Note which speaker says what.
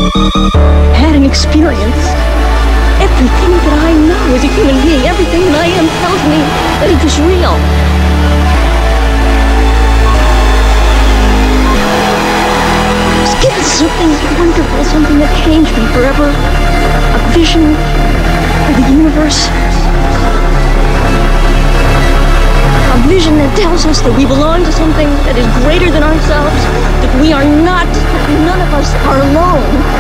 Speaker 1: had an experience. Everything that I know as a human being, everything that I am tells me that it is real. I was given something wonderful, something that changed me forever. A vision of the universe. A vision that tells us that we belong to something that is greater than ourselves, that we are not, that none of us are alone.